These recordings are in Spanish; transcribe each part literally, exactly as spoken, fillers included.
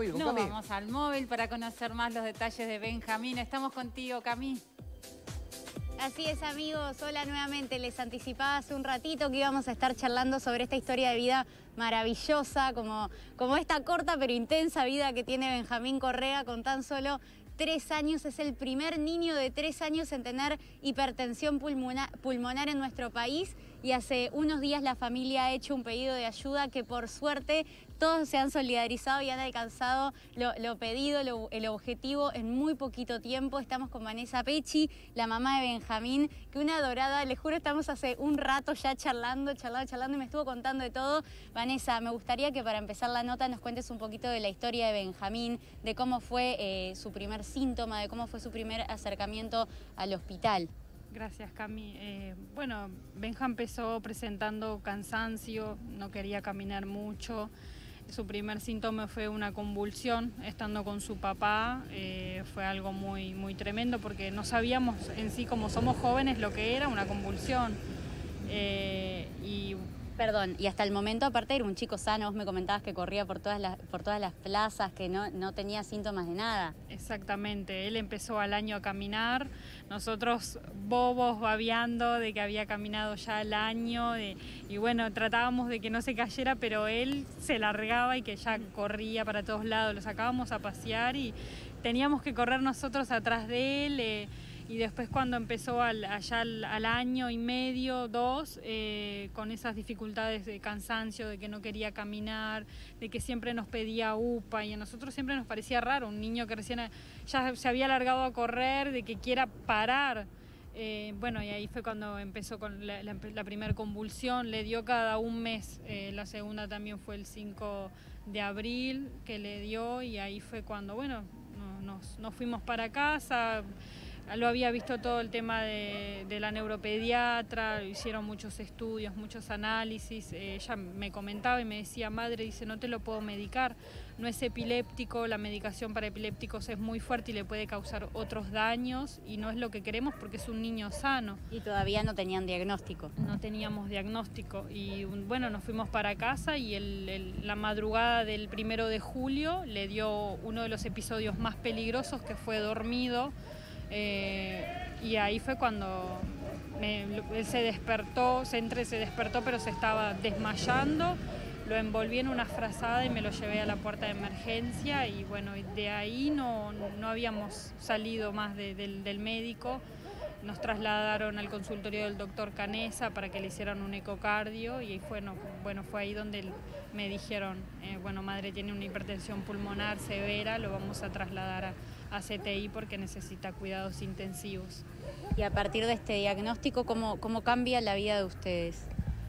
móvil con No, Cami? vamos al móvil para conocer más los detalles de Benjamín. Estamos contigo, Cami. Así es, amigos. Hola nuevamente. Les anticipaba hace un ratito que íbamos a estar charlando sobre esta historia de vida maravillosa, como, como esta corta pero intensa vida que tiene Benjamín Correa con tan solo tres años. Es el primer niño de tres años en tener hipertensión pulmonar, pulmonar en nuestro país, y hace unos días la familia ha hecho un pedido de ayuda que por suerte todos se han solidarizado y han alcanzado lo, lo pedido, lo, el objetivo en muy poquito tiempo. Estamos con Vanessa Pecci, la mamá de Benjamín, que una adorada, les juro, estamos hace un rato ya charlando, charlando, charlando y me estuvo contando de todo. Vanessa, me gustaría que para empezar la nota nos cuentes un poquito de la historia de Benjamín, de cómo fue eh, su primer síntoma, de cómo fue su primer acercamiento al hospital. Gracias, Cami. Eh, bueno, Benja empezó presentando cansancio, no quería caminar mucho. Su primer síntoma fue una convulsión estando con su papá. Eh, fue algo muy, muy tremendo porque no sabíamos en sí, como somos jóvenes, lo que era una convulsión. Eh, y Perdón, y hasta el momento, aparte, era un chico sano. Vos me comentabas que corría por todas las, por todas las plazas, que no, no tenía síntomas de nada. Exactamente, él empezó al año a caminar, nosotros bobos babeando de que había caminado ya el año, de, y bueno, tratábamos de que no se cayera, pero él se largaba y que ya corría para todos lados, lo sacábamos a pasear y teníamos que correr nosotros atrás de él. Eh, Y después cuando empezó al, allá al, al año y medio, dos, eh, con esas dificultades de cansancio, de que no quería caminar, de que siempre nos pedía upa, y a nosotros siempre nos parecía raro, un niño que recién ya se había largado a correr, de que quiera parar. Eh, bueno, y ahí fue cuando empezó con la, la, la primera convulsión, le dio cada un mes, eh, la segunda también fue el cinco de abril que le dio, y ahí fue cuando, bueno, no, nos, nos fuimos para casa. Lo había visto todo el tema de, de la neuropediatra, hicieron muchos estudios, muchos análisis. Eh, ella me comentaba y me decía, madre, dice, no te lo puedo medicar, no es epiléptico, la medicación para epilépticos es muy fuerte y le puede causar otros daños y no es lo que queremos porque es un niño sano. Y todavía no tenían diagnóstico. No teníamos diagnóstico y bueno, nos fuimos para casa y el, el, la madrugada del primero de julio le dio uno de los episodios más peligrosos, que fue dormido. Eh, y ahí fue cuando me, él se despertó, se entre, se despertó, pero se estaba desmayando. Lo envolví en una frazada y me lo llevé a la puerta de emergencia y bueno, de ahí no, no habíamos salido más de, del, del médico. Nos trasladaron al consultorio del doctor Canesa para que le hicieran un ecocardio y fue, no, bueno, fue ahí donde me dijeron, eh, bueno, madre tiene una hipertensión pulmonar severa, lo vamos a trasladar a, a C T I porque necesita cuidados intensivos. Y a partir de este diagnóstico, ¿cómo, cómo cambia la vida de ustedes?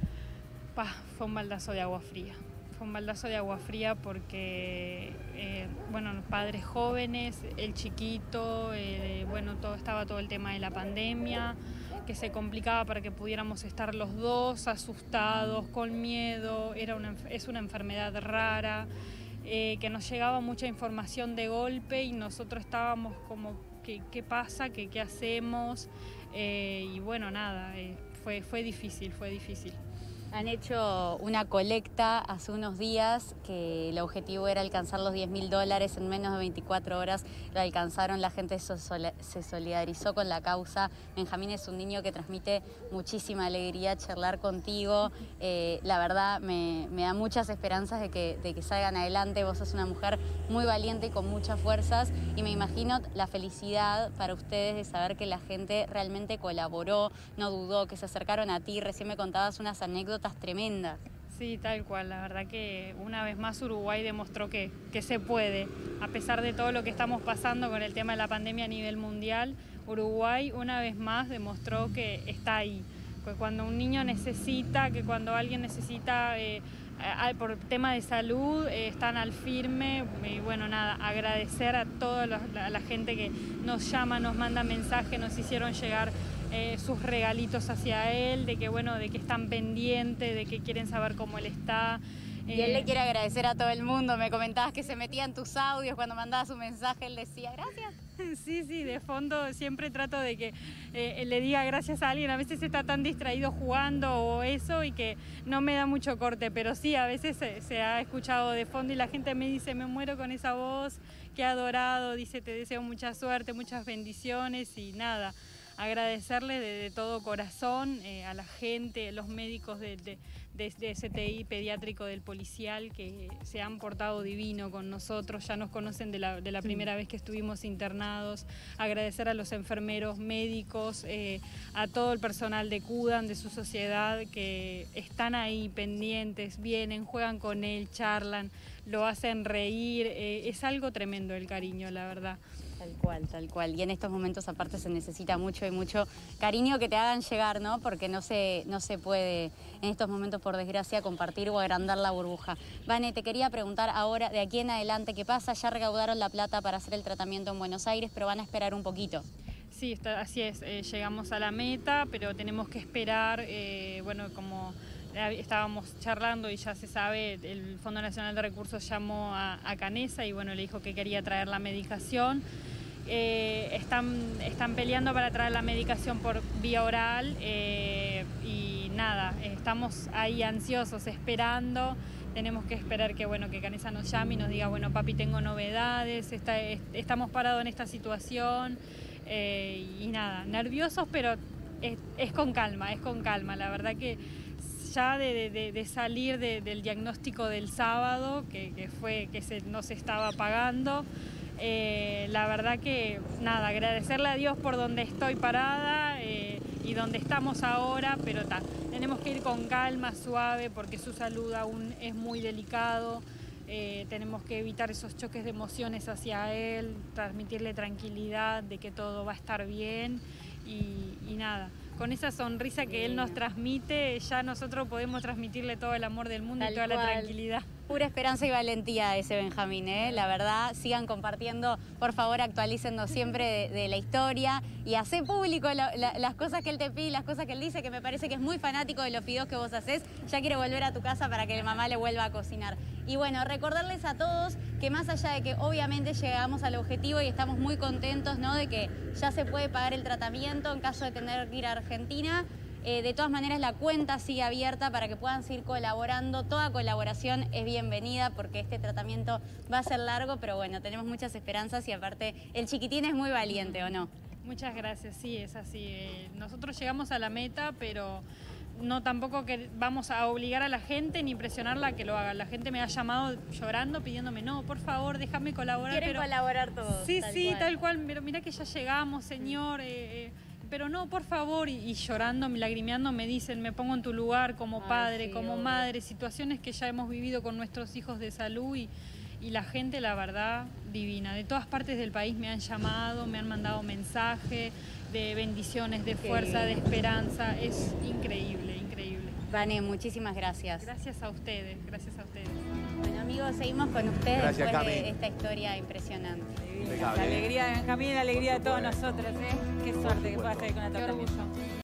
Pah, fue un baldazo de agua fría. Fue un baldazo de agua fría porque, eh, bueno, padres jóvenes, el chiquito, eh, bueno, todo, estaba todo el tema de la pandemia, que se complicaba para que pudiéramos estar los dos asustados, con miedo, era una, es una enfermedad rara, eh, que nos llegaba mucha información de golpe y nosotros estábamos como, ¿qué, qué pasa? ¿Qué, qué hacemos? Eh, y bueno, nada, eh, fue, fue difícil, fue difícil. Han hecho una colecta hace unos días que el objetivo era alcanzar los diez mil dólares en menos de veinticuatro horas. Lo alcanzaron, la gente se solidarizó con la causa. Benjamín es un niño que transmite muchísima alegría charlar contigo. Eh, la verdad me, me da muchas esperanzas de que, de que salgan adelante. Vos sos una mujer muy valiente y con muchas fuerzas y me imagino la felicidad para ustedes de saber que la gente realmente colaboró, no dudó, que se acercaron a ti. Recién me contabas unas anécdotas tremendas. Sí, tal cual. La verdad que una vez más Uruguay demostró que, que se puede. A pesar de todo lo que estamos pasando con el tema de la pandemia a nivel mundial, Uruguay una vez más demostró que está ahí. Que cuando un niño necesita, que cuando alguien necesita eh, por tema de salud, eh, están al firme. Y bueno, nada, agradecer a toda la, la, la gente que nos llama, nos manda mensajes, nos hicieron llegar Eh, sus regalitos hacia él, de que bueno, de que están pendientes, de que quieren saber cómo él está. Y él le quiere agradecer a todo el mundo. Me comentabas que se metía en tus audios cuando mandabas un mensaje, él decía gracias. Sí, sí, de fondo siempre trato de que eh, le diga gracias a alguien. A veces está tan distraído jugando o eso y que no me da mucho corte, pero sí, a veces se, se ha escuchado de fondo y la gente me dice, me muero con esa voz, qué adorado, dice, te deseo mucha suerte, muchas bendiciones y nada. Agradecerle de, de todo corazón eh, a la gente, los médicos de, de, de, de S T I pediátrico del policial que se han portado divino con nosotros, ya nos conocen de la, de la primera vez que estuvimos internados. Agradecer a los enfermeros, médicos, eh, a todo el personal de CUDAN, de su sociedad, que están ahí pendientes, vienen, juegan con él, charlan, lo hacen reír. Eh, es algo tremendo el cariño, la verdad. Tal cual, tal cual. Y en estos momentos aparte se necesita mucho y mucho cariño que te hagan llegar, ¿no? Porque no se, no se puede en estos momentos, por desgracia, compartir o agrandar la burbuja. Vane, te quería preguntar ahora, de aquí en adelante, ¿qué pasa? Ya recaudaron la plata para hacer el tratamiento en Buenos Aires, pero van a esperar un poquito. Sí, está, así es. Eh, llegamos a la meta, pero tenemos que esperar, eh, bueno, como estábamos charlando y ya se sabe, el Fondo Nacional de Recursos llamó a, a Canesa y bueno, le dijo que quería traer la medicación. Eh, están, están peleando para traer la medicación por vía oral eh, y nada, estamos ahí ansiosos, esperando. Tenemos que esperar que, bueno, que Canesa nos llame y nos diga, bueno, papi, tengo novedades, está, est estamos parados en esta situación eh, y nada, nerviosos, pero es, es con calma, es con calma. La verdad que ya de, de, de salir de, del diagnóstico del sábado, que, que fue que se, no se estaba pagando, eh, la verdad que nada, agradecerle a Dios por donde estoy parada eh, y donde estamos ahora, pero ta, tenemos que ir con calma, suave, porque su salud aún es muy delicado. Eh, tenemos que evitar esos choques de emociones hacia él, transmitirle tranquilidad de que todo va a estar bien y, y nada. Con esa sonrisa que él nos transmite, ya nosotros podemos transmitirle todo el amor del mundo. Tal y toda cual. La tranquilidad. Pura esperanza y valentía ese Benjamín, ¿eh? La verdad, sigan compartiendo, por favor, actualícennos siempre de, de la historia y hace público la, la, las cosas que él te pide, las cosas que él dice, que me parece que es muy fanático de los fideos que vos hacés. Ya quiere volver a tu casa para que la mamá le vuelva a cocinar. Y bueno, recordarles a todos que más allá de que obviamente llegamos al objetivo y estamos muy contentos, ¿no?, de que ya se puede pagar el tratamiento en caso de tener que ir a Argentina, eh, de todas maneras la cuenta sigue abierta para que puedan seguir colaborando. Toda colaboración es bienvenida porque este tratamiento va a ser largo, pero bueno, tenemos muchas esperanzas y aparte el chiquitín es muy valiente, ¿o no? Muchas gracias, sí, es así. Eh, nosotros llegamos a la meta, pero no tampoco que vamos a obligar a la gente ni presionarla a que lo haga. La gente me ha llamado llorando, pidiéndome, no, por favor, déjame colaborar. Quieren pero... colaborar todos. Sí, tal sí, cual. tal cual, pero mira que ya llegamos, señor, eh, eh, pero no, por favor, y, y llorando, lagrimeando, me dicen, me pongo en tu lugar como Ay, padre, sí, como obvio. madre, situaciones que ya hemos vivido con nuestros hijos de salud y, y la gente, la verdad, divina. De todas partes del país me han llamado, me han mandado mensajes de bendiciones, de fuerza, de esperanza. Es increíble, increíble. Vane, muchísimas gracias. Gracias a ustedes, gracias a ustedes. Bueno, amigos, seguimos con ustedes Gracias, después Cami. de esta historia impresionante. Impecable. La alegría de Benjamín y la alegría de todos nosotros, ¿eh? Qué suerte que supuesto. puedas estar con la Qué tratamiento. orgullo.